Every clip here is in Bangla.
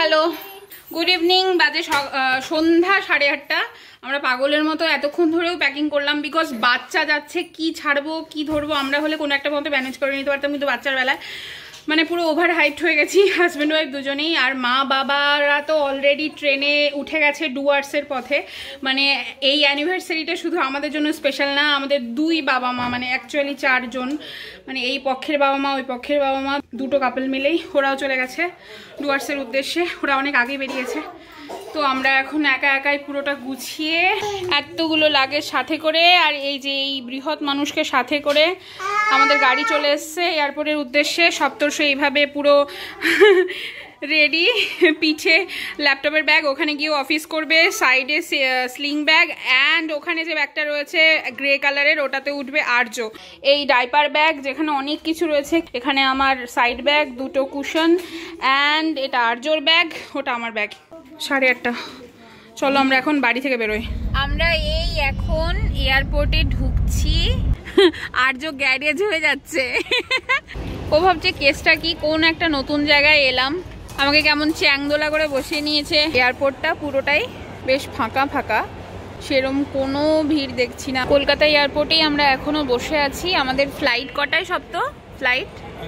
Hello, good evening. বাজে সন্ধ্যা 8:30। আমরা পাগলের মতো এতক্ষণ ধরেও প্যাকিং করলাম, বিকজ বাচ্চা যাচ্ছে, কি ছাড়বো কি ধরবো। আমরা হলে কোনো একটা মতো ম্যানেজ করে নিতে পারতাম, কিন্তু বাচ্চার বেলায় মানে পুরো ওভার হাইট হয়ে গেছি, হাজব্যান্ড ওয়াইফ দুজনেই। আর মা বাবারা তো অলরেডি ট্রেনে উঠে গেছে ডুয়ার্সের পথে। মানে এই অ্যানিভার্সারিটা শুধু আমাদের জন্য স্পেশাল না, আমাদের দুই বাবা মা, মানে অ্যাকচুয়ালি 4 জন, মানে এই পক্ষের বাবা মা ওই পক্ষের বাবা মা, দুটো কাপল মিলেই ওরাও চলে গেছে ডুয়ার্সের উদ্দেশ্যে। ওরা অনেক আগে বেরিয়েছে, তো আমরা এখন একা একাই পুরোটা গুছিয়ে এতগুলো লাগেজ সাথে করে, আর এই যে এই বৃহৎ মানুষকে সাথে করে আমাদের গাড়ি চলে এসছে এয়ারপোর্টের উদ্দেশ্যে। সপ্তর্ষি এইভাবে পুরো রেডি, পিঠে ল্যাপটপের ব্যাগ, ওখানে গিয়ে অফিস করবে, সাইডে স্লিং ব্যাগ, অ্যান্ড ওখানে যে ব্যাগটা রয়েছে গ্রে কালারের ওটাতে উঠবে আর্য। এই ডাইপার ব্যাগ যেখানে অনেক কিছু রয়েছে, এখানে আমার সাইড ব্যাগ, দুটো কুশন, অ্যান্ড এটা আর্যর ব্যাগ, ওটা আমার ব্যাগ। 8:30। চলো আমরা এখন বাড়ি থেকে বেরোই। আমরা এই এখন এয়ারপোর্টে ঢুকছি, আর্য গ্যারেজ হয়ে যাচ্ছে। ও ভাবছে কেসটা কি, কোন একটা নতুন জায়গায় এলাম। আমাকে কেমন চ্যাংদোলা করে বসিয়ে নিয়েছে। এয়ারপোর্টটা পুরোটাই বেশ ফাঁকা ফাঁকা, সেরম কোনো ভিড় দেখছি না। কলকাতা এয়ারপোর্টেই আমরা এখনো বসে আছি। আমাদের ফ্লাইট কটায়? সপ্ত ফ্লাইট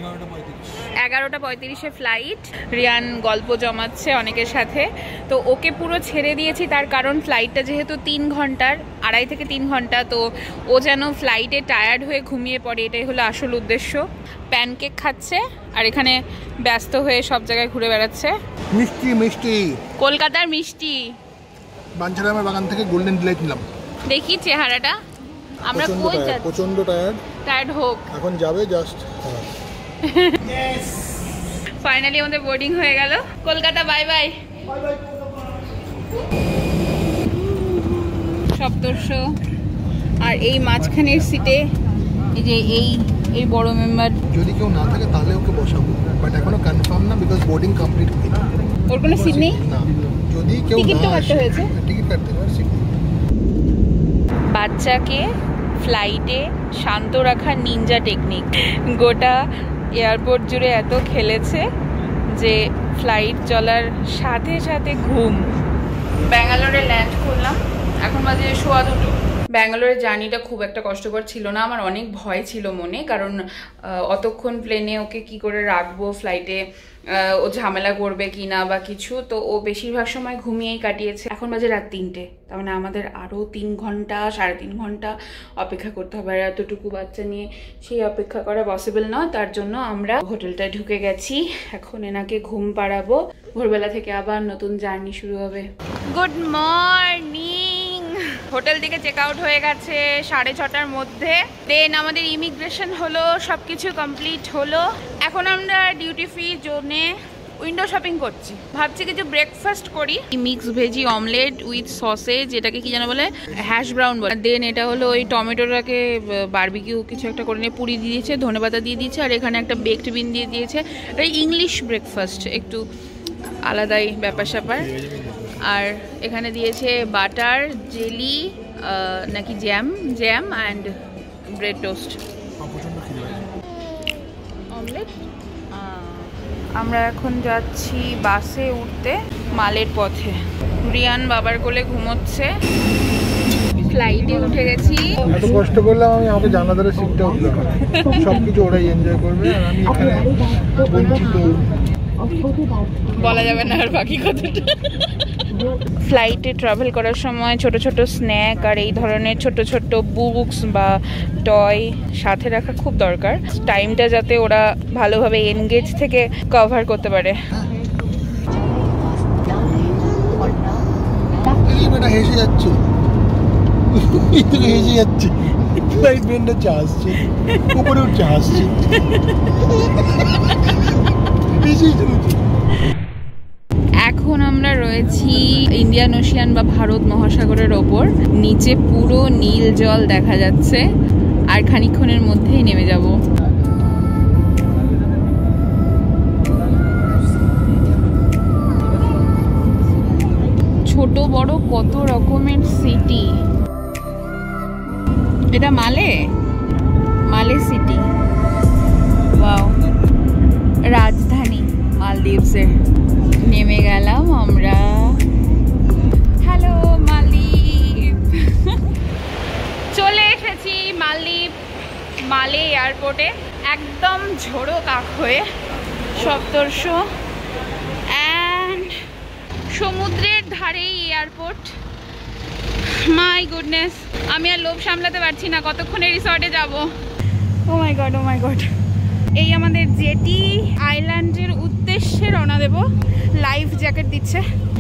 11:35 ফ্লাইট। রিয়ান গল্প জমাচ্ছে অনেকের সাথে, তো ওকে পুরো ছেড়ে দিয়েছি, তার কারণ ফ্লাইটটা যেহেতু 3 ঘন্টার, 2.5 থেকে 3 ঘন্টা, তো ও যেন ফ্লাইটে টায়ার্ড হয়ে ঘুমিয়ে পড়ে, এটাই হলো আসল উদ্দেশ্য। প্যানকেক খাচ্ছে আর এখানে ব্যস্ত হয়ে সব জায়গায় ঘুরে বেড়াচ্ছে। মিষ্টি মিষ্টি কলকাতার মিষ্টি বাঞ্ছারামের বাগান থেকে গোল্ডেন ডিলাইট নিলাম। দেখি চেহারাটা। আমরা কই যাচ্ছি? প্রচন্ড টায়ার্ড হোক, এখন যাবে জাস্ট। ফাইনালি আমাদের বোর্ডিং হয়ে গেল। Kolkata bye bye. সপ্তর্ষ আর এই মাঝখানের সিটে এই যে এই বড় মেম্বার। যদি কেউ না থাকে তাহলে ওকে বসাবো, বাট এখনো কনফার্ম না, বিকজ বোর্ডিং কমপ্লিট হয়নি। ওর কোনো সিট নেই না, যদি কেউ টিকিট তো কাটতে হয়েছে। টিকিট কাটতে হবে। বাচ্চাকে ফ্লাইটে শান্ত রাখার নিনজা টেকনিক গোটা এয়ারপোর্ট জুড়ে এত খেলেছে যে ফ্লাইট চলার সাথে সাথে ঘুম। ব্যাঙ্গালোরে ল্যান্ড করলাম, এখন বাজে 2:15। ব্যাঙ্গালোরের জার্নিটা খুব একটা কষ্টকর ছিল না। আমার অনেক ভয় ছিল মনে, কারণ অতক্ষণ প্লেনে ওকে কি করে রাখবো, ফ্লাইটে ও ঝামেলা করবে কি না বা কিছু, তো ও বেশিরভাগ সময় ঘুমিয়েই কাটিয়েছে। এখন বাজে রাত 3টে, তার মানে আমাদের আরও 3 ঘন্টা 3.5 ঘন্টা অপেক্ষা করতে হবে। আর এতটুকু বাচ্চা নিয়ে সেই অপেক্ষা করা পসিবল নয়, তার জন্য আমরা হোটেলটায় ঢুকে গেছি। এখন এনাকে ঘুম পাড়াবো, ভোরবেলা থেকে আবার নতুন জার্নি শুরু হবে। Good morning. হোটেল থেকে চেক আউট হয়ে গেছে 6:30টার মধ্যে। দেন আমাদের ইমিগ্রেশন হলো, সবকিছু কমপ্লিট হলো। এখন আমরা ডিউটি ফ্রি জোনে উইন্ডো শপিং করছি। ভাবছি কিছু ব্রেকফাস্ট করি, mix veggie omelette with sausage, এটাকে কি যেন বলে, হ্যাশ ব্রাউন বলে। দেন এটা হলো ওই টমেটোটাকে বারবিকিউ কিছু একটা করে নিয়ে পুরি দিয়ে দিয়েছে, ধনেপাতা দিয়ে দিয়েছে, আর এখানে একটা বেকড বিন দিয়ে দিয়েছে। এটা ইংলিশ ব্রেকফাস্ট, একটু আলাদাই ব্যাপার স্যাপার। আর এখানে দিয়েছে বাটার, জেলি নাকি jam and bread toast, omelette. আমরা এখন যাচ্ছি বাসে উঠতে, মালের পথে। রিয়ান বাবার কোলে ঘুমোচ্ছে। ফ্লাইটে উঠে গেছি। এত কষ্ট করলাম আমি, আমাকে জানালার সিটটাও দিল না। সবকিছু ওরাই এনজয় করবে, আর আমি এখানে বঞ্চিত। বলা যাবে না আর বাকি কথাটা। ফ্লাইটে ট্রাভেল করার সময় ছোট ছোট স্ন্যাক আর এই ধরনের ছোট ছোট বুকস বা টয় সাথে রাখা খুব দরকার, টাইমটা যাতে ওরা ভালোভাবে এনগেজ থেকে কভার করতে পারে। হেসে যাচ্ছে, হেসে যাচ্ছে, ফ্লাইট বেন্ডার আসছে, উপরে উঠছে হাসছে। এখন আমরা রয়েছি ইন্ডিয়ান ওশিয়ান বা ভারত মহাসাগরের ওপর। নিচে পুরো নীল জল দেখা যাচ্ছে, আর খানিকক্ষণের মধ্যেই নেমে যাব। ছোট বড় কত রকমের সিটি। এটা মালে সিটি, ওয়াও, রাজধানী মালদ্বীপসের। নেমে গেলাম। মালে এয়ারপোর্টে একদম ঝোড়ো কাক হয়ে সপ্তর্ষি অ্যান্ড সমুদ্রের ধারেই এয়ারপোর্ট। মাই গুডনেস, আমি আর লোভ সামলাতে পারছি না, কতক্ষণে রিসর্টে যাব। Oh my god, oh my god. এই আমাদের জেটি আইল্যান্ডের উদ্দেশ্যে রওনা দেব। লাইফ জ্যাকেট দিচ্ছে।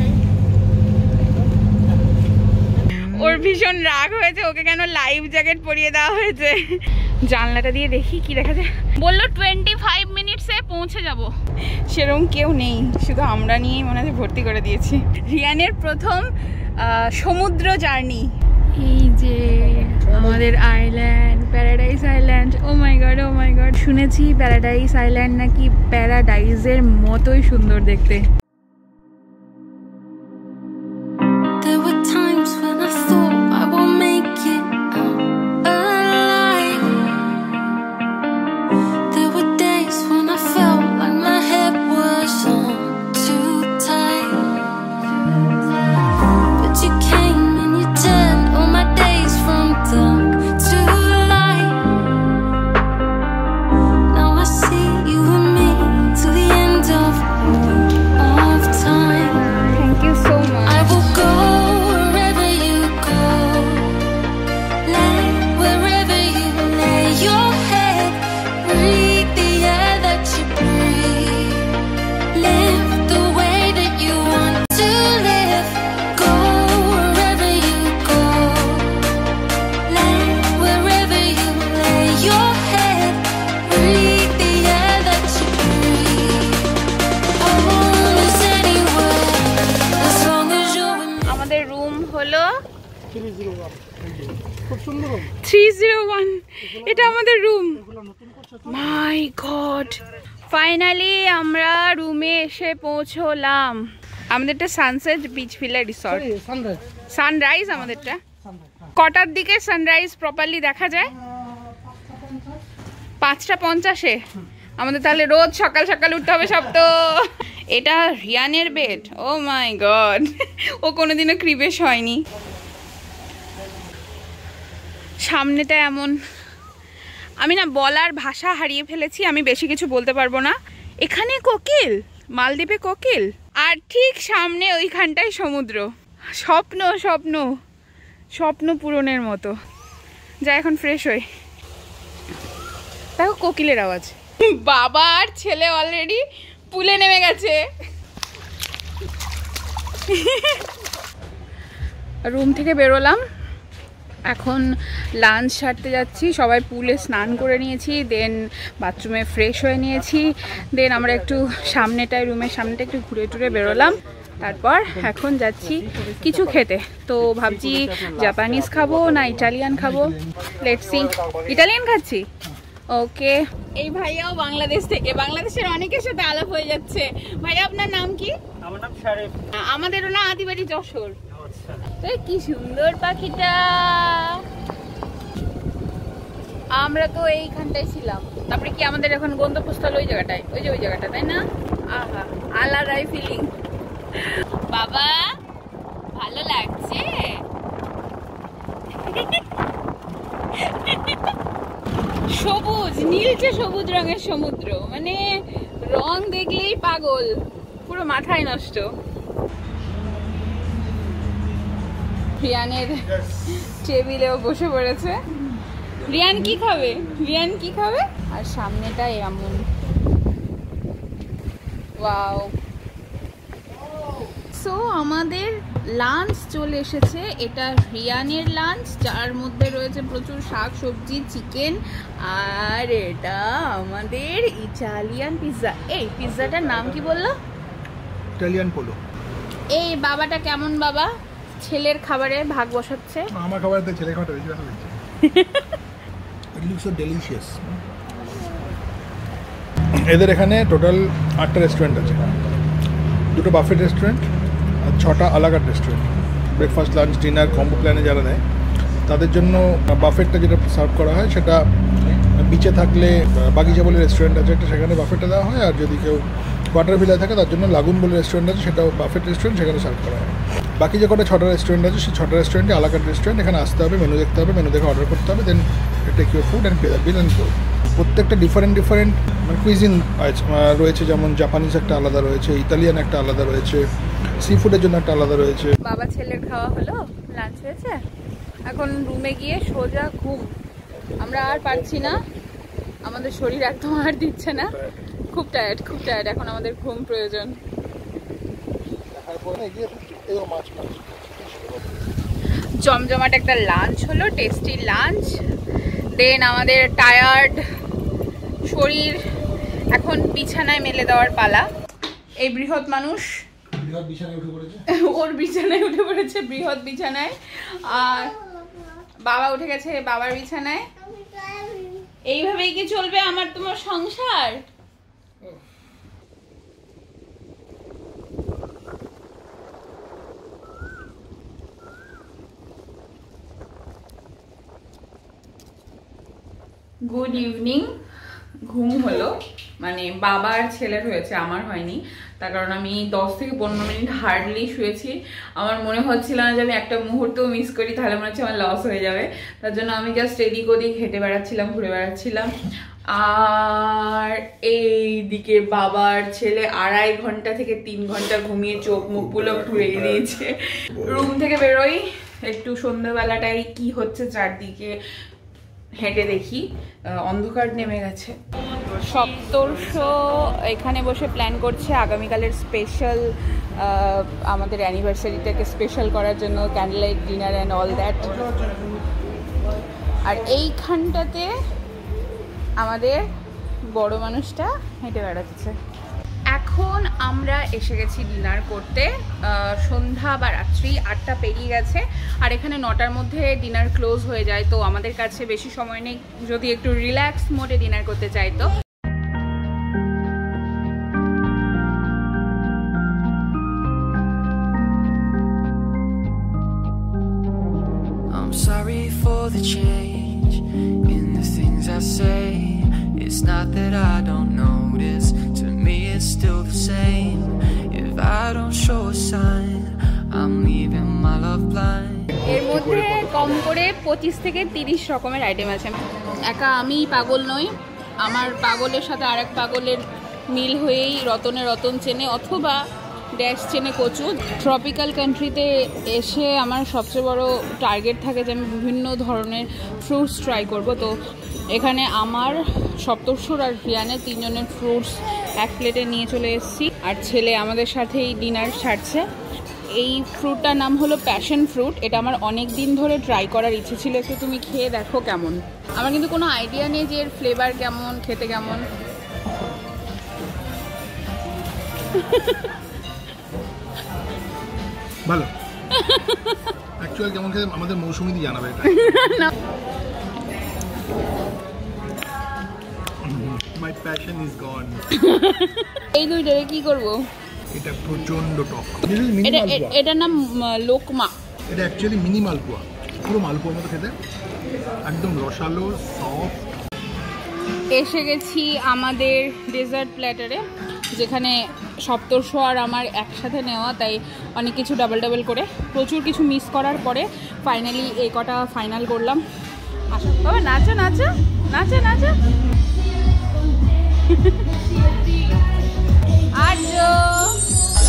ওর ভীষণ রাগ হয়েছে, ওকে কেন লাইফ জ্যাকেট পরিয়ে দেওয়া হয়েছে। জানলাটা দিয়ে দেখি কি দেখা যায়। বললো 25 মিনিটসে পৌঁছে যাব। সেরকম কেউ নেই, শুধু আমরা নিয়েই মনে হয় ভর্তি করে দিয়েছি। রিয়ানের প্রথম সমুদ্র জার্নি। এই যে আমাদের island, paradise island. Oh my god, oh my god. শুনেছি প্যারাডাইস আইল্যান্ড নাকি প্যারাডাইজের মতোই সুন্দর দেখতে। হলো 301। এটা আমাদের রুম। মাই গড, ফাইনালি আমরা রুমে এসে পৌঁছলাম। আমাদেরটা sunset beach villa resort. Sunrise আমাদেরটা। কটার দিকে সানরাইজ প্রপারলি দেখা যায়? 5:50-এ। আমাদের তাহলে রোজ সকাল সকাল উঠতে হবে সব। তো এটা রিয়ানের বেড। ও মাই গড, ও কোনোদিনও ক্রিবেশ হয়নি। সামনেটা এমন, আমি না বলার ভাষা হারিয়ে ফেলেছি, আমি বেশি কিছু বলতে পারবো না। এখানে কোকিল, মালদ্বীপে কোকিল, আর ঠিক সামনে ওইখানটায় সমুদ্র। স্বপ্ন স্বপ্ন স্বপ্ন পূরণের মতো। যা এখন ফ্রেশ হই। দেখো কোকিলের আওয়াজ। বাবা আর ছেলে অলরেডি পুলে নেমে গেছে। রুম থেকে বেরোলাম, এখন লাঞ্চ সারতে যাচ্ছি। সবাই পুলে স্নান করে নিয়েছি, দেন বাথরুমে ফ্রেশ হয়ে নিয়েছি, দেন আমরা একটু সামনেটায়, রুমের সামনেটা একটু ঘুরে টুরে বেরোলাম। তারপর এখন যাচ্ছি কিছু খেতে। তো ভাবছি জাপানিজ খাবো না ইটালিয়ান খাবো। Let's see. ইটালিয়ান খাচ্ছি। ওকে। এই ভাইয়াও বাংলাদেশ থেকে। বাংলাদেশের অনেকের সাথে আলাপ হয়ে যাচ্ছে। ভাইয়া আপনার নাম কি? আমার নাম শারেফ। আমাদেরও না আদিবাড়ি যশোর। কি সুন্দর পাখিটা। আমরা তো এইখানটায় ছিলাম। তারপরে কি আমাদের এখন গন্তব্যস্থল ওই জায়গাটায়, ওই যে ওই জায়গাটা, তাই না? আহা, আলাদাই ফিলিং। বাবা ভালো লাগছে? সবুজ, নীলচে সবুজ রঙের সমুদ্র, মানে রং দেখলেই পাগল, পুরো মাথায় নষ্ট। রিয়ানের টেবিলেও বসে পড়েছে। রিয়ান কি খাবে? রিয়ান কি খাবে? আর সামনেটা এমন। ওয়াও। সো আমাদের লাঞ্চ চলে এসেছে। এটা রিয়ানের লাঞ্চ, যার মধ্যে রয়েছে প্রচুর শাক সবজি, চিকেন, আর এটা আমাদের ইটালিয়ান পিৎজা। এই পিৎজাটার নাম কি বললো? Italian pollo. এই বাবাটা কেমন বাবা? ছেলের খাবারে ভাগ বসাচ্ছে। আমার খাবারে ছেলে খাবারটা বেশি ভালো লাগছে। It looks so delicious. এদের এখানে টোটাল 8টা রেস্টুরেন্ট আছে, 2টো বাফেট রেস্টুরেন্ট আর 6টা a la carte restaurant. Breakfast lunch dinner combo প্ল্যানে যারা দেয় তাদের জন্য বাফেটটা যেটা সার্ভ করা হয় সেটা বিচে থাকলে বাগিচা বলে রেস্টুরেন্ট আছে একটা, সেখানে বাফেটটা দেওয়া হয়। আর যদি কেউ ওয়াটার ভিলায় থাকে তার জন্য লাগুন বলে রেস্টুরেন্ট আছে, সেটাও বাফেট রেস্টুরেন্ট, সেখানে সার্ভ করা হয়। বাকি যে কটা 6টা রেস্টুরেন্ট আছে সেই 6টা রেস্টুরেন্টে আলাকাট রেস্টুরেন্ট। এখানে আসতে হবে, মেনু দেখতে হবে, মেনু দেখে অর্ডার করতে হবে, then take your food and pay the bill and go. প্রত্যেকটা ডিফারেন্ট মানে কুইজিন রয়েছে, যেমন জাপানিজ একটা আলাদা রয়েছে, ইতালিয়ান একটা আলাদা রয়েছে, সি ফুডের জন্য একটা আলাদা রয়েছে। বাবা ছেলের খাওয়া হলো, লাঞ্চ হয়েছে, এখন রুমে গিয়ে সোজা ঘুম। আমরা আর পারছি না, আমাদের শরীর একদম আর দিচ্ছে না, খুব টায়ার্ড এখন আমাদের ঘুম প্রয়োজন। জমজমাট একটা লাঞ্চ হলো, টেস্টি লাঞ্চ। দেন আমাদের টায়ার্ড শরীর, এখন বিছানায় মেলে দেওয়ার পালা। এই বৃহৎ মানুষ ওর বিছানায় উঠে পড়েছে, বৃহৎ বিছানায়, আর বাবা উঠে গেছে বাবার বিছানায়। এইভাবেই কি চলবে আমার তোমার সংসার? Good evening. ঘুম হলো, মানে বাবার ছেলের হয়েছে, আমার হয়নি, তার কারণ আমি 10 থেকে 15 মিনিট হার্ডলি শুয়েছি। আমার মনে হচ্ছিল না যে আমি একটা মুহূর্তও মিস করি, তাহলে মনে হচ্ছে আমার লস হয়ে যাবে। তার জন্য আমি জাস্ট এদিক ওদিক হেঁটে বেড়াচ্ছিলাম, ঘুরে বেড়াচ্ছিলাম। আর এইদিকে বাবার ছেলে 2.5 ঘন্টা থেকে 3 ঘন্টা ঘুমিয়ে চোখ মুখ পুরো ঘুরিয়ে দিয়েছে। রুম থেকে বেরোই, একটু সন্ধ্যাবেলাটাই কি হচ্ছে চারদিকে হেঁটে দেখি, অন্ধকার নেমে গেছে। সপ্তর্ষ এখানে বসে প্ল্যান করছে আগামীকালের স্পেশাল, আমাদের অ্যানিভার্সারিটাকে স্পেশাল করার জন্য, candle light dinner and all that. আর এইখানটাতে আমাদের বড় মানুষটা হেঁটে বেড়াচ্ছে। এখন আমরা এসে গেছি ডিনার করতে। সন্ধ্যা বা রাত্রি 8টা পেরিয়ে গেছে, আর এখানে 9টার মধ্যে ডিনার ক্লোজ হয়ে যায়, তো আমাদের কাছে বেশি সময় নেই যদি একটু রিল্যাক্স মোডে ডিনার করতে চাই তো। I'm sorry for the change in the things I say. It's not that I don't notice, to me it's still the same. If I don't show a sign, I'm leaving my love blind. এর মধ্যে কম করে 25 থেকে 30 রকমের আইটেম আছে। একা আমি পাগল নই, আমার পাগলের সাথে আরেক পাগলের মিল হয়েই রতনে রতন চেনে, অথবা ড্যাশ চেনে কচু। ট্রপিক্যাল কান্ট্রিতে এসে আমার সবচেয়ে বড় টার্গেট থাকে যে আমি বিভিন্ন ধরনের ফ্রুটস ট্রাই করব। তো এখানে আমার সপ্তর্ষুর আর রিয়ানের 3 জনের ফ্রুটস এক প্লেটে নিয়ে চলে এসেছি, আর ছেলে আমাদের সাথেই ডিনার সারছে। এই ফ্রুটটার নাম হলো প্যাশন ফ্রুট। এটা আমার অনেক দিন ধরে ট্রাই করার ইচ্ছে ছিল, একটু তুমি খেয়ে দেখো কেমন। আমার কিন্তু কোনো আইডিয়া নেই যে এর ফ্লেভার কেমন, খেতে কেমন। ভালো, অ্যাকচুয়ালি কেমন খেতে আমাদের মৌসুমীদি জানাবে। My passion is gone. এই দুইটারে কি করব? এটা প্রচন্ড টক। এটার নাম লোকমা। এটা অ্যাকচুয়ালি মিনি মালপোয়া, পুরো মালপোয়ার মতো খেতে, একদম রসালো সফট। এসে গেছি আমাদের ডেজার্ট প্ল্যাটারে, যেখানে সপ্তর্ষ আর আমার একসাথে নেওয়া, তাই অনেক কিছু ডাবল করে, প্রচুর কিছু মিস করার পরে ফাইনালি এই কটা ফাইনাল করলাম। আসো বাবা, নাচো নাচো নাচো নাচো। আজো